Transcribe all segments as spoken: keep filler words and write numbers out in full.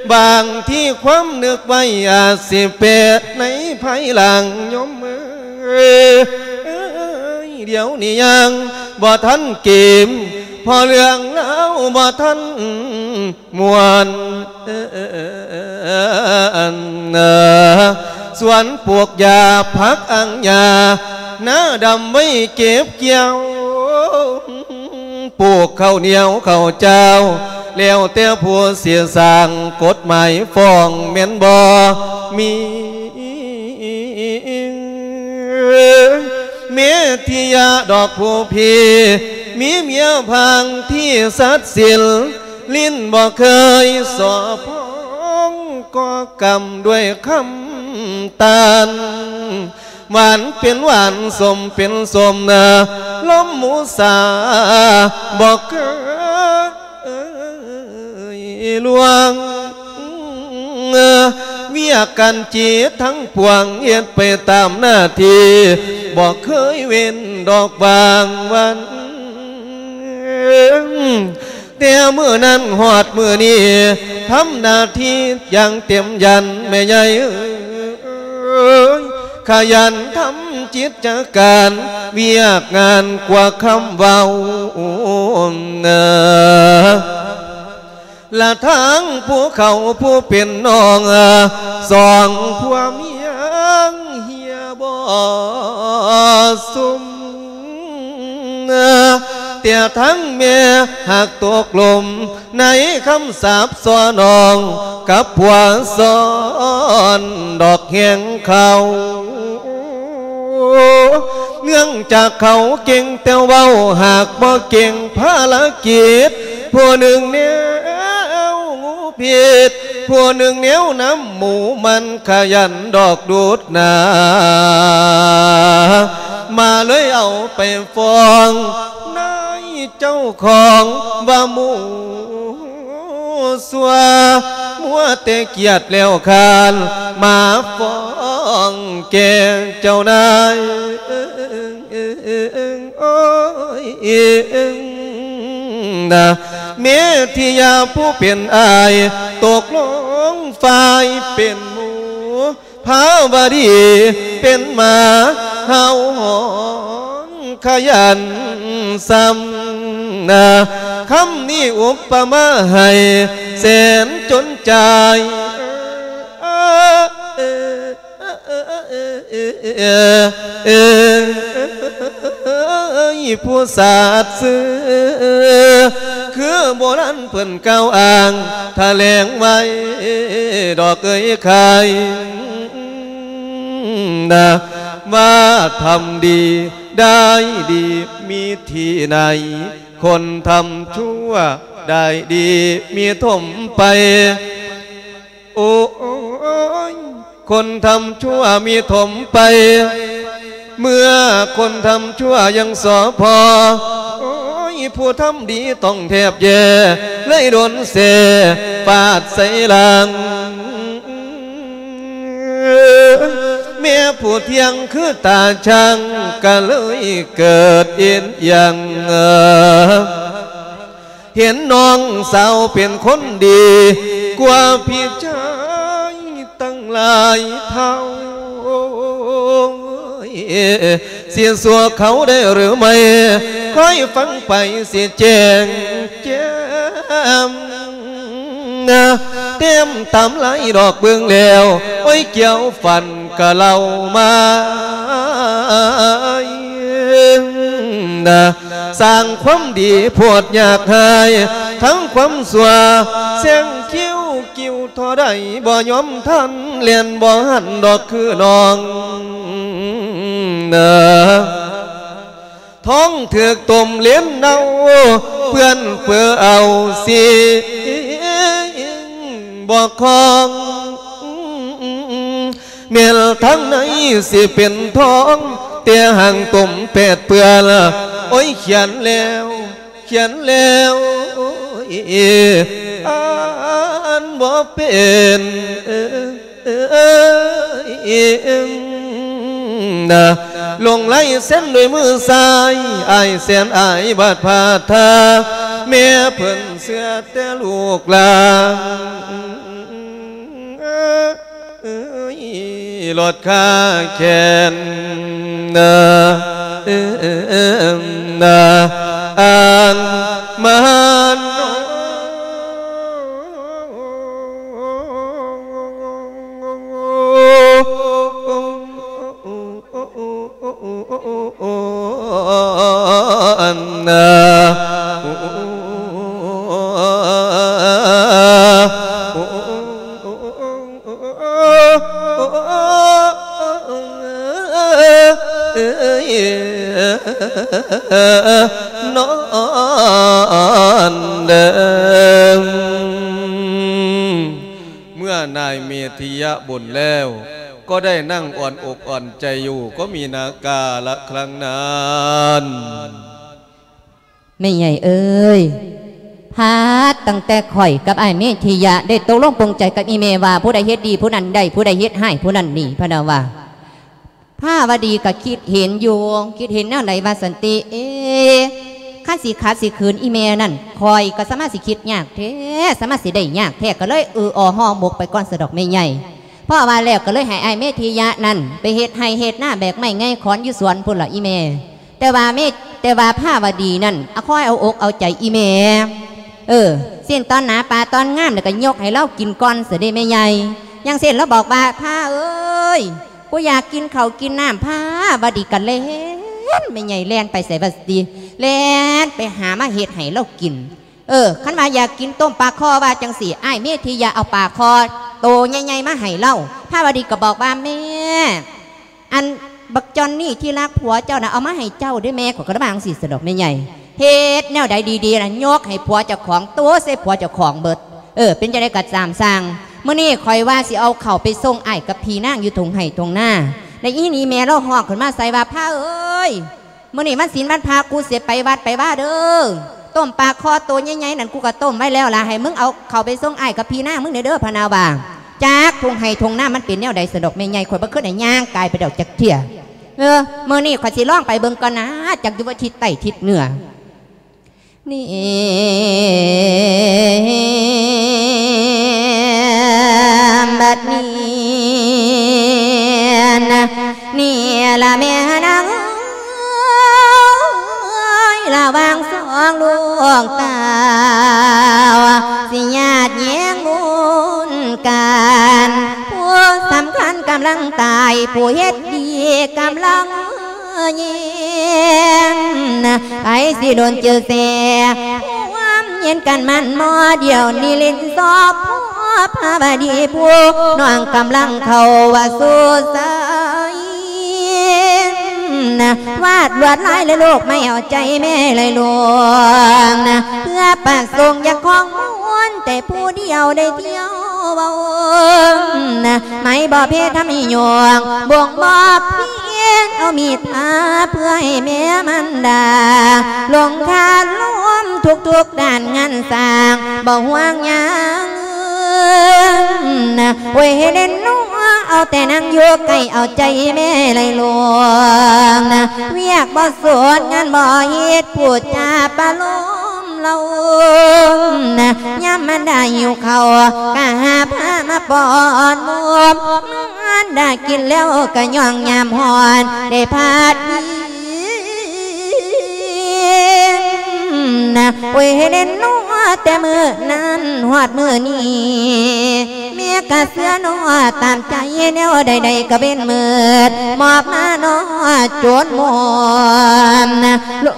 บางที่ความนึกไว้อาจสิเปดในภายหลังยมเอ้ยเดี๋ยวนี้ยังบ่ทันเกมพอเรื่องแล้วบ่ทันมวนสวนปลูกยาพักอังยาหน้าดำไม่เก็บเกี่ยวปลูกข้าวเหนียวข้าวเจ้าแล้วแต่ผู้เสียสร้างกฎหมายฟ้องเมียนบ่มีเมียที่ยาดอกผู้พี่มีเมียพังที่สัตว์สิลลิ้นบ่เคยสอพ้องก็กำด้วยคำตานหวานเป็นหวานสมเป็นสมนะล้มหมูสาบอกเคยลวงเวียกันจีทั้งปวงเอ็ดไปตามหน้าที่บอกเคยเว้นดอกบางวันแต่เมื่อนั้นหอดเมื่อนี้ทำหน้าที่อย่างเต็มยันแม่ใหญ่ขยันทำจิตจักการเวียกงานกว่าคำเว้าละทั้งผู้เขาผู้เป็นน้องสองผัวเมียเฮียบ่สุมแต่ทั้งเมียหากตกลมในคำสาปสอนองกับผัวสอนดอกแห่งเขาเนื่องจากเขาเก่งแต่เว้าหากบ่เก่งภารกิจผู้หนึ่งเนี่ยงูผิดผู้หนึ่งเนี้ยวน้ำหมูมันขยันดอกดูดนามาเลยเอาไปฟ้องนายเจ้าของว่าหมูสัวมัวแต่เกียดแล้วคานมาฟ้องแกเจ้านายโอ้ยนะเมียที่ยาผู้เป็นอายตกลงฝ่ายเป็นหมูภาวดีเป็นหมาเห่าหอนขยันซ้ำนะคำนี้อุปมาให้แสนจนใจผู้ศาสตร์ซื้อคือโบราณเพิ่นเก่าอ่างแถลงไว้ดอกเอ้ยใครนะว่าทำดีได้ดีมีที่ไหนคนทำชั่วได้ดีมีถมไปโอ้ยคนทำชั่วมีถมไปเมื่อคนทำชั่วยังสอพอโอ้ยผู้ทำดีต้องแทบแย่เลยโดนเสฟาดใส่หลังแม่ผู้เที่ยงคือตาช่างก็เลยเกิดเอ็นยังเห็นน้องสาวเป็นคนดีกว่าพี่ชายตั้งหลายเท่าเสียสัวเขาได้หรือไม่ค่อยฟังไปเสียแจงแจมเต็มตามไหลดอกเบื้องแล้วโอ้ยเกี่ยวฟันกะเล่ามาสร้างความดีพวดอยากหายทั้งความสัวเสียงคิ้วกิ้วทอได้บ่ยอมทันเลียนบ่หันดอกคือน้องท้องเถือกตุ่มเลี้ยนเน่าเพื่อนเพื่อเอาสิบอกของเมียลทั้งในสิเป็นท้องเตี้ยห่างตุ่มเป็ดเปื่อละโอ้ยเขียนแล้วเขียนแล้วอ่านบ่เป็นนะลงไล่เส้นด้วยมือซ้ายไอเส้นไอบาดพาทาแม่เพิ่นเสื้อแต่ลูกลาลดค่าแค้นนาเอิมนาอันมันอันนานอนเดิมเมื่อนายเมธิยะบ่นแล้วก็ได้นั่งอ่อนอกอ่อนใจอยู่ก็มีนากาละครั้งนั้นไม่ใหญ่เอ้ยพาตั้งแต่ข่อยกับไอ้เมธิยะได้ตกลงปรงใจกับอีเมว่าผู้ใดเฮ็ดดีผู้นั้นได้ผู้ใดเฮ็ดให้ผู้นั้นหนีพะนาว่าผ้าวดีก็คิดเห็นอยู่คิดเห็นแนวไหนว่าสันติเอ๊ะข้าสิขาดสิคืนอีเมนั่นคอยก็สามารถสิคิดยากแท้สามารถสิได้ยากแท้ก็เลยเอออห่อหมกไปก้อนสะดอกไม่ใหญ่พ่อว่าแล้วก็เลยให้ไอ้เมธิยะนั่นไปเฮ็ดให้เฮ็ดหน้าแบกไม่ไงขอนอยู่สวนพุ่นละอีเมแต่ว่าเมแต่ว่าผ้าวดีนั่นเอาคอยเอาอกเอาใจอีเมเออเส้นตอนหนาปลาตอนงามแล้วก็ยกให้เรากินก้อนเสด็จไม่ใหญ่ยังเส้นแล้วบอกว่าผ้าเอ้ยกูอยากกินเขากินน้ำผ้าบดีกันเล่นไม่ใหญ่แล่นไปใส่บัสตีแล่นไปหามาเห็ดให้เรากินเออขันมาอยากกินต้มปลาคอว่าจังสีไอ้เมธิยาเอาปลาคอโตใหญ่ๆมาให้เราผ้าบดีก็บอกว่าแม่อันบักจอนนี่ที่รักผัวเจ้านะเอามาให้เจ้าด้วยแม่ขอกระบางสีสะดอกไม่ใหญ่เฮ็ดแนวใดดีๆนะยกให้ผัวเจ้าของตัวเสผัวเจ้าของเบิดเออเป็นจะได้กัดสามสร้างเมื่อนี้คอยว่าสิเอาเข่าไปส่งไอ้กับพีนั่งอยู่ตรงไห้ตรงหน้าในอีนี้แม่เราหอกขึ้นมาใส่ว่าผ้าเอ้ยเมื่อนี้มันศีลมันพากูเสียไปวัดไปว่าเด้อต้มปลาคอตัวใหญ่ๆนั่นกูก็ต้มไว้แล้วล่ะให้มึงเอาเข่าไปส่งไอ้กับพีนั่งมึงเด้อพนาวาจากทงไห้ทงหน้ามันเป็นแนวใดสะดอกแม่ใหญ่คอยบ่ขึ้นไหนย่างกายไปเดาจักเถี่ยเออเมื่อนี้ขอยสิล่องไปเบิ่งก่อนนะจากอยู่ว่าทิศใต้ทิศเหนือนี่บัดนี้นะนี่ละแม่นางระวางสองลูกตาสิญาติแย้งบุญกันผู้สำคัญกำลังตายผู้เฮ็ดดีกำลังเย็นไอ้สิโดนเจอเสียความเย็นกันมันมอเดียวนี่เล่นซอบพ่อพาบดีผู้น้องกำลังเข้าว่าสู้สายวาดลวดลายเลยลูกไม่เอาใจแม่เลยลวงนะเพื่อประสงค์อยากของม้วนแต่ผู้เดียวได้เที่ยวเบานะไม่บ่เพศทำให้หยวงบ่วงบ่เพียงเอามีดอาเพื่อให้แม่มันดาลงคาล้มทุกทุกด้านงานสร้างบ่ห่วงยังนะเว้ยเด่นนัวเอาแต่นั่งโยกไก่เอาใจแม่เลยลวงนะเวียกบ่สวดงานบ่เฮ็ดพูดจาปะลมเรานะย้ำมันได้อยู่เขากะหาผ้ามาปอนมวมมันได้กินแล้วก็ย่องยามหอนได้พาดนะเว้ยเด่นนัวแต่มือนั้นหอดมือนี้เมียกะเสือนัวตามใจแนวใดๆก็เป็นมืดมอบมาโนโจดมวนนะ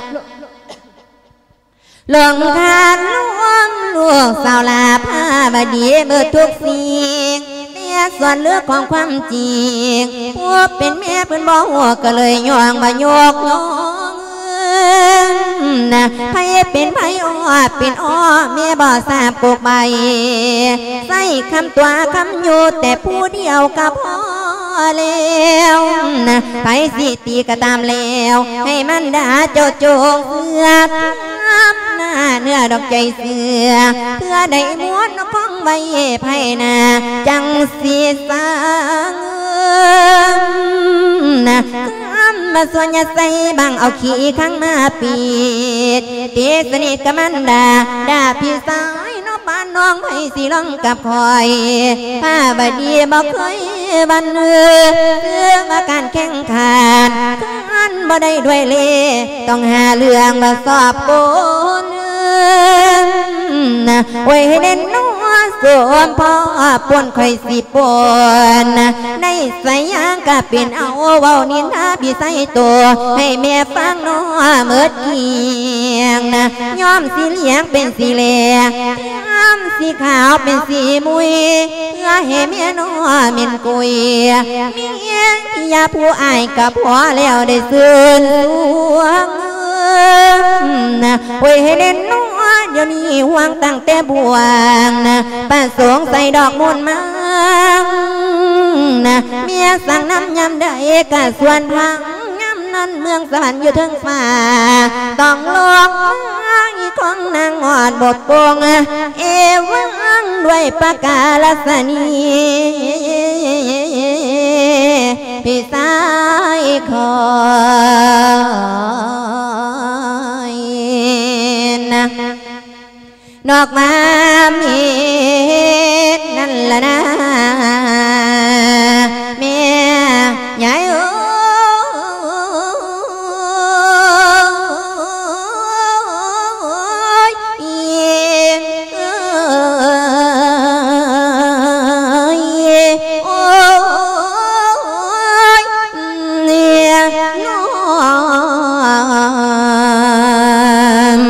ลงทานลวงลวงสาวลาผ้าบดีเบิดทุกสิ่งเตี้ยส่วนเลือกของความจริงพวกเป็นแม่เพิ่นบ่หัวก็เลยย่องมาโยกย่องนะไผเป็นไผอ้อเป็นอ้อแม่บ่ทราบปกใบใส่คำตัวคำอยู่แต่ผู้เดียวก็พอแล้วนะไผสิตีก็ตามแล้วให้มันด่าโจโจเสือหน้าเนื้อดอกใจเสือเพื่อได้ม้วนของใบไผ่นาจังสีสางนะมาส่วนยาใส่บางเอาขี้ข้างมาปีดเตสนิทกับมันดาดาพี่สายน้องบ้านน้องไผ่สีลองกับคอยผ้าบดีบอกเคยวันเรื่องอาการแข่งขันกันบ่ได้ด้วยเล่ต้องหาเรื่องมาสอบโกนไว้เด่นนัวสวมพ่อปวนคอยสิปวนในสายางก็เป็นเอาเว้านินทาพี่ใส่ตัวให้แม่ฟังนัวเมิดเกียงนะยอมสีเหลียงเป็นสีแหลกยอมสีขาวเป็นสีมุยเพื่อให้แม่นัวเม็นกุยเมียยาผู้อายกับพ่อแล้วได้ซื่นสวงนะไว้ให้เด่นนัวเดี๋ยวนี้ห่วงตั้งแต่บวงนะป้าสงใส่ดอกมุนมังนะเมียสั่งน้ำยำได้กะส่วนพังยำนั้นเมืองสวรรค์อยู่ทั้งฟ้าต้องลงอีกของนางหอดบทปงเอวังด้วยปากกาลสนีพี่สายคอยนะนอกมามีนั่นละนะเมียใหญ่โอ้ยโอ้ยเนี่ยน้อง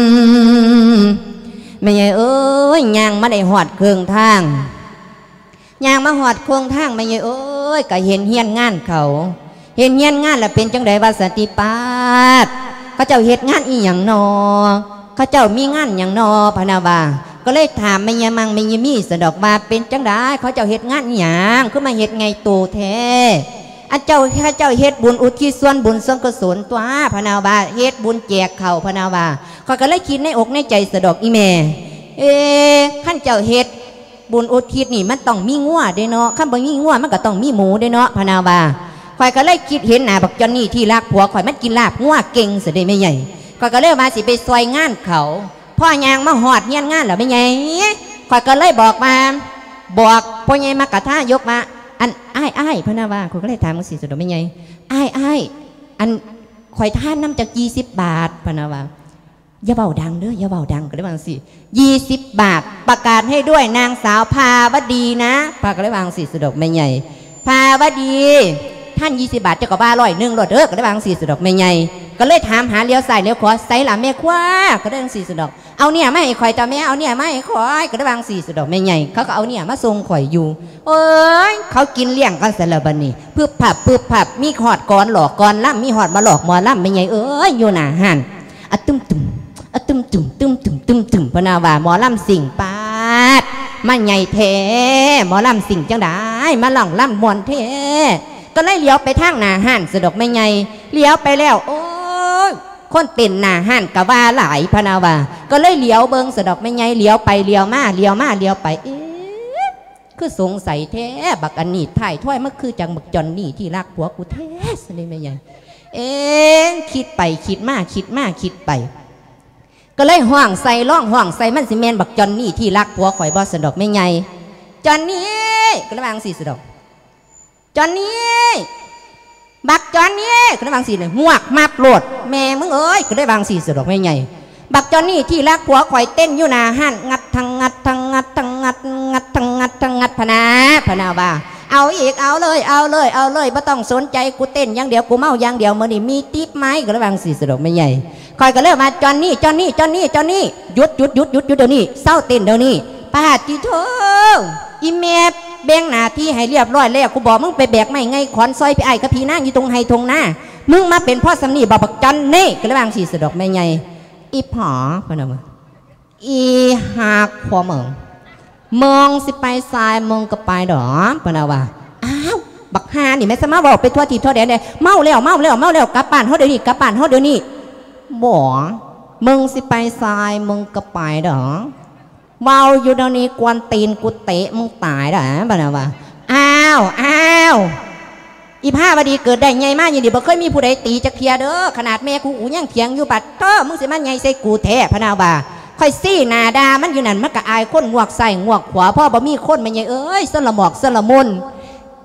ไม่ใช่เอ้ยยางมาได้หอดเครื่องทางยางมาหอดเครื่องทางไม่ใช่เอ้ยก็เห็นเฮียนงานเขาเห็นเฮียนงานแล้วเป็นจังไดว่าสติปาดเขาเจ้าเฮ็ดงานอีหยังนอเขาเจ้ามีงานอย่างนอพนาวาก็เลยถามไม่ยมังไม่ยมีสะดอกว่าเป็นจังไดเขาเจ้าเฮ็ดงานอีหยังคือมาเฮ็ดไงโตแท้อันเจ้าข้าเจ้าเฮ็ดบุญอุทิศส่วนบุญส่วนกุศลตัวพนาวาเฮ็ดบุญแจกเขาพนาวาเขาก็เลยคิดในอกในใจสะดอกอีแม่เอ๊ะขั้นเจ้าเฮ็ดบุญอุทิศนี่มันต้องมีงัวเด้เนาะขั้นบ่มีงัวมันก็ต้องมีหมูเด้เนาะพนาวาข่อยก็เลยคิดเห็นหน้าบักจอนนี่ที่รักผัวข่อยมันกินลาบงัวเก่งซะได้ไม่ใหญ่ข่อยก็เลยมาสิไปซอยงานเขาพ่อยางมาหอดเงี้ยงานแล้วไม่ใหญ่ข่อยก็เลยบอกมาบอกพ่อใหญ่มากระท่ายกมาอันอ้ายอ้ายพนาวาข่อยก็เลยถามมึงสิสะดอกไม่ใหญ่อ้ายอ้ายอันข่อยท่านน้ำจากยี่สิบบาทพนาวาอย่าเบาดังเด้ออย่าเบาดังก็ได้บางสิยี่สิบบาทประกาศให้ด้วยนางสาวภาวดีนะปากก็ได้บางสิสะดอกไม่ใหญ่ภาวดีท่านยี่สิบบาทจะกบ้าร้อยหนึ่งรถเด้อก็ได้บางสิสะดอกไม่ใหญ่ก็เลยถามหาเลี้ยวใส่เลี้ยวขวาใส่หล่ะแม่คว้าก็ได้บางสิสะดอกเอาเนี่ยไม่ให้ข่อยแต่แม่เอาเนี่ยไม่ให้ข่อยก็ได้บางสิสะดอกไม่ใหญ่เขาก็เอาเนี่ยมาทรงข่อยอยู่เอ้ยเขากินเลี้ยงกันเสร็จแล้วบัดนี้ปืบผับปืบผับมีหอดก้อนหลอกก้อนล่ำมีหอดมาหลอกมอล่ำไม่ใหญ่เอ้ยอยู่หน้าหันอะตึมตึมอะตึมตึมตึมตึมตึมตึมพนาวาหมอล่ำสิ่งปาดมันใหญ่แท้หมอล่ำสิ่งจังได้มาหล่องล่ำมวนแท้ก็เลยเลี้ยวไปทางหน้าหันสะดอกไม่ใหญ่เลี้ยวไปแล้วโอ้ยคนเป็นหน้าหันกะว่าหลายพนาวาก็เลยเลี้ยวเบิงสะดอกไม่ใหญ่เลี้ยวไปเลี้ยวมาเลี้ยวมาเลี้ยวไปเอ๊ะคือสงสัยแท้บักอันนี้ถ่ายถ้วยมันคือจังบักจอนนี่ที่รักผัวกูแท้สิไม่ใหญ่เอ๊ะคิดไปคิดมาคิดมาคิดไปก็เลยห่วงใส่ล่องห่วงใส่มันสิเมนบักจอนนี่ที่รักผัวข่อยบอสะดอกไม่ไงจอนนี่ก็ระวังสีสะดอกจอนนี่บักจอนนี่ก็ระวังสีเลยหวกมาโปรดแม่มึงเอ้ยก็ได้วางสีสะดอกไม่ไงบักจอนนี่ที่รักผัวข่อยเต้นอยู่หน้าหันงัดทั้งงัดทั้งงัดทั้งงัดงัดทั้งงัดทั้งงัดพนาพนาบ่าเอาอีกเอาเลยเอาเลยเอาเลยไม่ต้องสนใจกูเต้นอย่างเดียวกูเมาอย่างเดียวมื่อนี่มีติ๊บไม้ก็ระวังสีสะดอกไม่ใหญ่คอยก็เริ่มมาจอนนี่จอนนี่จอนนี่จอนนี่หยุดหยุดหยุดหยุดหยุดเดี๋ยวนี้เศร้าเต้นเดี๋ยวนี้ป้าจีโถอีเมฟแบ่งหน้าที่ให้เรียบร้อยแล้วกูบอกมึงไปแบกไม่ไงขอนซอยไปไอ้กับพี่นั่งอยู่ตรงไฮทงหน้ามึงมาเป็นพ่อสำนีบอกบักจอนนี่ก็ระวังสีสะดอกไม่ใหญ่อีผอพนมอีหักขวาเมืองมองสิไปทรายมองก็ไปดอปนาวาอ้าวบักฮานี่แม่สมาบอกไปทั่วทีทั่วแดนเลยเมาแล้วเมาแล้วเมาแล้วกลับบ้านเขาเดี๋ยวนี้กลับบ้านเขาเดี๋ยวนี้บ่มึงสิไปทรายมึงก็ไปดอเมาอยู่เดี๋ยวนี้กวนตีนกูเตะมึงตายดอปนาวาอ้าวอ้าวอีผ้าบดีเกิดได้ไงมากอย่างนี้บ่เคยมีผู้ใดตีจักเทียเด้อขนาดแม่กูอูยังเถียงอยู่บัดเธอมึงสิมันไงใส่กูแท้พนาวาค่อยซี่นาดามันอยู่นั่นมันก็อายคนงวกใส่งวกขวาพ่อบ่มีคนมันยังเอ้ยสละหมอกสละมุน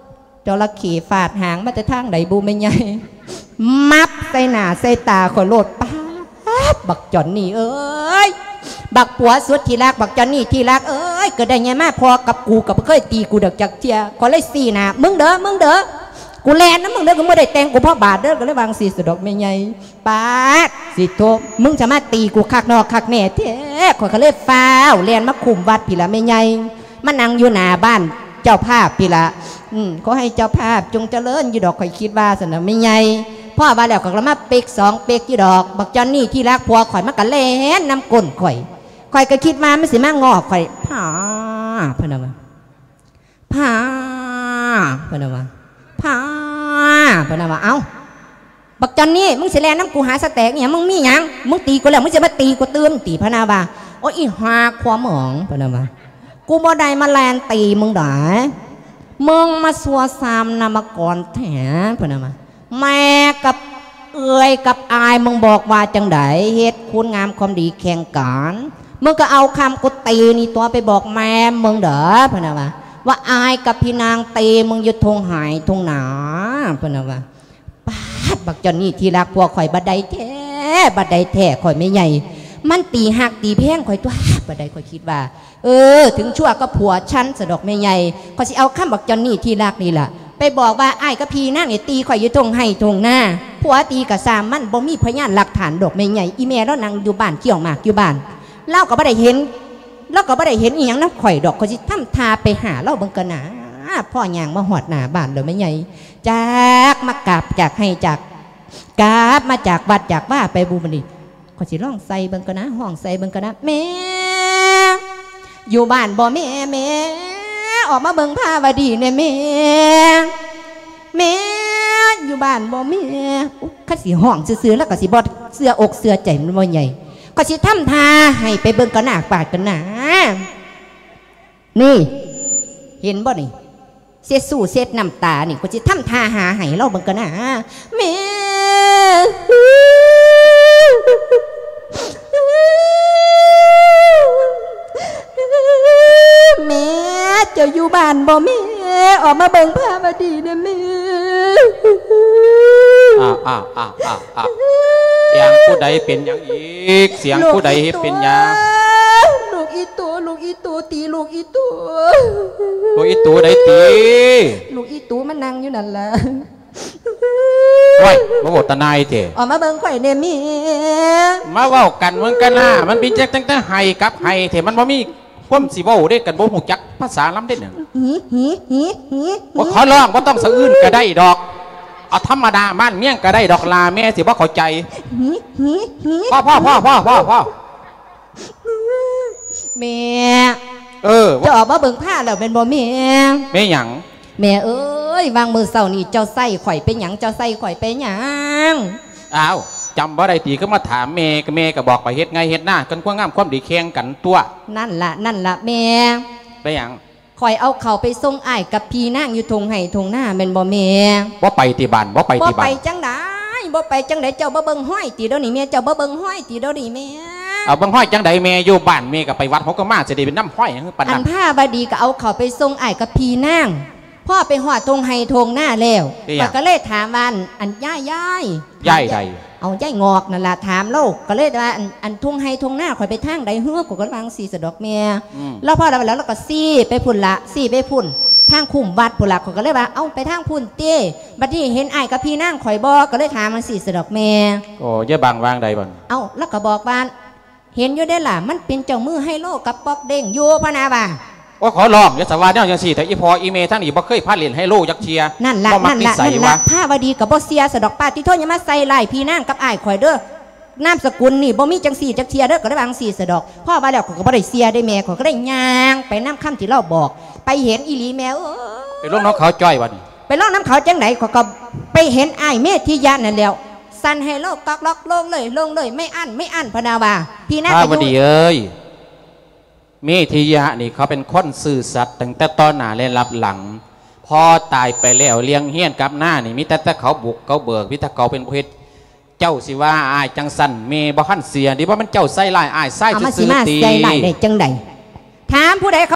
จระเข้ฟาดหางมาแต่ทางไหนบูไม่ใหญ่มับใส่หน้าใส่ตาข่อยโลดป้าบบักจอนนี่เอ้ยบักผัวสุดที่รักบักจอนนี่ที่รักเอ้ยก็ได้ไงมาพอกับกูกับเคยตีกูเด็กจากเทียขอเลยสี่หน้ามึงเด้อมึงเด้อกูแลนนะมึงเด้อกูไม่ได้แต่งกูพ่อบาทเด้อก็เลยวางสีสะดอกไม่ใหญ่ป้าสิโตมึงจะมาตีกูคักนอกคักแน่เท้ข่อยก็เลยฟ้าวแลนมาคุมวัดพี่ละไม่ใหญ่มานั่งอยู่หน้าบ้านเจ้าภาพพี่ละอืมขอให้เจ้าภาพจงเจริญอยู่ดอกข่อยคิดว่าสนะไม่ใหญ่พ่อว่าแล้วก็กระมาเป๊กสองเป๊กอยู่ดอกบักจอนนี่ที่รักผัวข่อยมากะเล่นน้ำก้นข่อยข่อยก็คิดมาไม่สิมางอข่อยผาพะนะวะผาพะนะวะผาพะนะวะเอ้าบักจอนนี่มึงเสียแลน้ำกูหาสแต็กเนี่ยมึงมีหยังมึงตีกูแล้วมึงจะมาตีกูเตือนตีพะนะวะโอ้ยอีหาความหมองพะนะวะกูบ่ได้มาแลนตีมึงด่ามึงมาสัวซามนามก่อนแถพะนะวะแม่กับเอ่ยกับอายมึงบอกว่าจังไดเฮ็ดคุณงามความดีแข่งกันมึงก็เอาคำกูตีนี่ตัวไปบอกแม่มึงเด้อพะนะวะว่าอายกับพี่นางตีมึงอยู่ทงหายทงหนาพะนะวะป้าดบักจอนนี่ที่รักพวกข่อยบัดใดแท้บัดใดแท้ข่อยไม่ใหญ่มันตีหักตีแพงข่อยตัวบัดใดข่อยคิดว่าเออถึงชั่วก็ผัวฉันสะดอกไม่ใหญ่ข่อยสิเอาคำบักจอนนี่ที่รักนี่แหละไปบอกว่าไอ้กับพี่นั่งเนี่ยตีข่อยอยู่ตรงให้ตรงหน้าผัวตีกับสามมันบ่มีพยานหลักฐานดอกไม่ใหญ่อีเมลแล้วนั่งอยู่บ้านเกี่ยวหมากอยู่บ้านเล่าก็ไม่ได้เห็นเล่าก็ไม่ได้เห็นอีหยังน้ำข่อยดอกข่อยสิทำทาไปหาเล่าบังกะหนาพ่อย่างมาหอดหนาบ้านเลยไม่ใหญ่จากมากราบจากให้จากกราบมาจากวัดจากว่าไปบูมนี่ข่อยสิร้องใส่บังกะหนาห้องใส่บังกะหนาแม่อยู่บ้านบ่แม่แม่ออกมาเบิ่งผ้าวดีเนี่ยแม่แม่อยู่บ้านบ่แม่ข้าสีห้องซื้อๆแล้วก็สีบอดเสื้ออกเสื้อใจมันบ่ใหญ่ก็สิทำทาให้ไปเบิ่งกันหน้าปาดกันหนานี่เห็นบ่นี่เสียสู้เสียน้ำตานี่ก็สิทำทาหาให้เราเบิ่งกันหนาแม่แม่เจ้าอยู่บ้านบ่แม่ออกมาเบิ่งผ้ามาดีนะแม่อ้าวอ้าวอ้าวอ้าวอ้าวเสียงผู้ใดเป็นอย่างอีกเสียงผู้ใดเป็นอย่างลูกอีตัวลูกอีตัวตีลูกอีตัวลูกอีตัวใดตีลูกอีตัวมันนั่งอยู่นั่นล่ะไว้มาบอกตาหนายเถอะออกมาเบิ่งข่อยเนี่ยแม่มาเว้ากันมันกันหน้ามันมีแจ็คตั้งแต่ไห้กับไห้เถอะมันบ่มีความสิเว้าได้กันบ่ฮู้จักภาษาล้ำได้หนึ่งว่าขอร้องว่าต้องสะอื้นก็ได้ดอกเอาธรรมดาบ้านเมี่ยงก็ได้ดอกลาแม่สิว่าเข้าใจพ่อพ่อพ่อพ่อพ่อพ่อแม่เออจะออกมาเบิ่งผ้าแล้วเป็นบ่แม่แม่หยังแม่เอ้ยวางมือเสานี่เจ้าใส่ข่อยเป็นหยังเจ้าใส่ข่อยเป็นหยังอ้าวจำบ่ได้ตีก็มาถามแม่กับแม่ก็บอกไปเฮ็ดไงเฮ็ดหน้ากันความงามความดีแข่งกันตัวนั่นละนั่นละแม่ไปหยังข่อยเอาเขาไปส่งอ้ายกับพี่นั่งอยู่ทงไห้ทงหน้าเป็นบ่แม่บ่ไปตีบ้านบ่ไปตีบ้านบ่ไปจังไดบ่ไปจังไดเจ้าบ่เบิ่งห้อยตีเดี๋ยวนี้แม่เจ้าบ่เบิ่งห้อยตีเดี๋ยวนี้แม่เอาบังห้อยจังไดแม่อยู่บ้านแม่ก็ไปวัดเขาก็มาจะได้เป็นน้ำห้อยปันอันผ้าบดีก็เอาเขาไปส่งอ้ายกับพี่นั่งพ่อไปหอดทงไห้ทงหน้าแล้วก็เลยถามว่าอันย่ายย่ายย่ายใดเอาย่ายงอกนั่นแหละถามโลกก็เลยว่าอันอันทุ่งไฮทุ่งหน้าข่อยไปทางใดเฮือกกูก็วางสีสะดอกเมียแล้วพอเราไปแล้วเราก็ซี่ไปพุ่นละซี่ไปพุ่นทางคุ้มวัดพุ่นละข่อยก็เลยว่าเอาไปทางพุ่นเต้บัดนี้เห็นไอ้กับพี่นั่งข่อยบอกก็เลยถามมันสีสะดอกเมียโอ้ยบางวางใดบ้างเอาแล้วก็บอกว่าเห็นอยู่ได้ล่ะมันเป็นเจ้ามือให้โลกกับปอกเด้งโยพนาบ่าว่าขอลองยศวาเนี่ยยังสี่แต่อีพออีเมทั้งนี้บ่เคยพาเล่นให้โลยักเชียนั่นละนั่นละนั่นละผ้าวดีกับบ่เสียสะดอกป้าที่โทษยังมาใส่ไล่พี่นั่งกับไอ้ข่อยเด้อนามสกุลนี่บ่มีจังสี่จักเชียเด้อก็ได้บางสี่สะดอกพ่อมาแล้วก็บ่ได้เสียได้แม่ก็ได้ย่างไปน้ำค่ำที่เราบอกไปเห็นอีหลีแมวไปล่องน้องเขาจ้อยวันไปล่องน้ำเขาจังไหนก็ไปเห็นไอ้เมธิยานั่นแล้วสั่นให้โลกกักล็อกลงเลยลงเลยไม่อั้นไม่อั้นพนาวาพี่นั่งผ้าวดีเอ้ยเมธิยะนี่เขาเป็นคนซื่อสัตย์ตั้งแต่ตอนหน้าและรับหลังพอตายไปแล้วเลี้ยงเฮี้ยนกับหน้านี่มิแต่แต่เขาบุกเขาเบิกมิแต่เขาเป็นเพชรเจ้าสิว่าอายจังสันเมบ่ขั้นเสียดีว่ามันเจ้าไส้ลายอายไส้จะซื้อตีไส้ลายได้จังใดถามผู้ใด